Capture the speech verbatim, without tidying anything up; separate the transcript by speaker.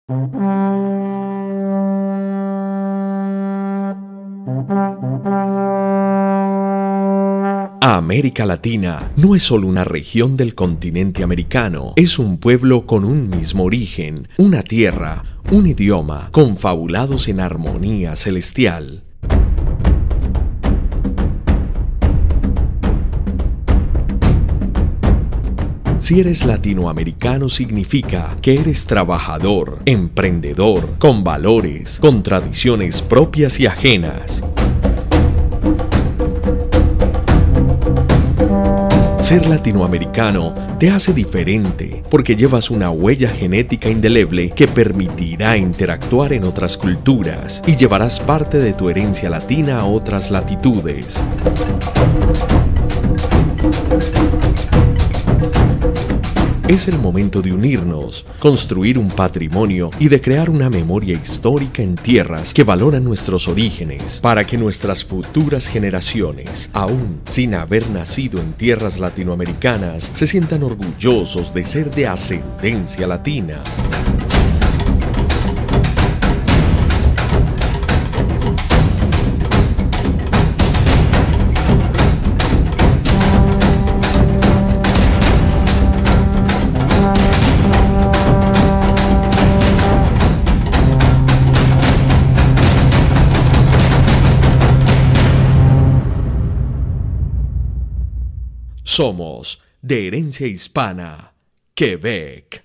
Speaker 1: América Latina no es solo una región del continente americano, es un pueblo con un mismo origen, una tierra, un idioma, confabulados en armonía celestial. Si eres latinoamericano significa que eres trabajador, emprendedor, con valores, con tradiciones propias y ajenas. Ser latinoamericano te hace diferente porque llevas una huella genética indeleble que permitirá interactuar en otras culturas y llevarás parte de tu herencia latina a otras latitudes. Es el momento de unirnos, construir un patrimonio y de crear una memoria histórica en tierras que valoran nuestros orígenes para que nuestras futuras generaciones, aún sin haber nacido en tierras latinoamericanas, se sientan orgullosos de ser de ascendencia latina. Somos de herencia hispana, Quebec.